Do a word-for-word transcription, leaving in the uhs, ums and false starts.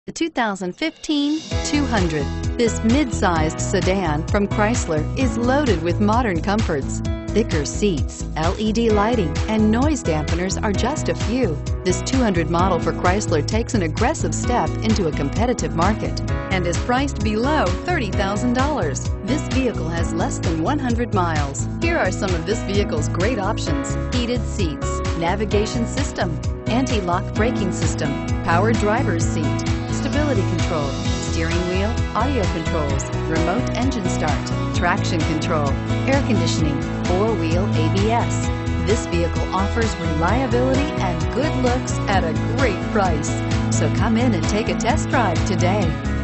The two thousand fifteen two hundred. This mid-sized sedan from Chrysler is loaded with modern comforts. Thicker seats, L E D lighting, and noise dampeners are just a few. This two hundred model for Chrysler takes an aggressive step into a competitive market and is priced below thirty thousand dollars. This vehicle has less than one hundred miles. Here are some of this vehicle's great options: heated seats, navigation system, anti-lock braking system, power driver's seat, stability control, steering wheel audio controls, remote engine start, traction control, air conditioning, four-wheel A B S. This vehicle offers reliability and good looks at a great price. So come in and take a test drive today.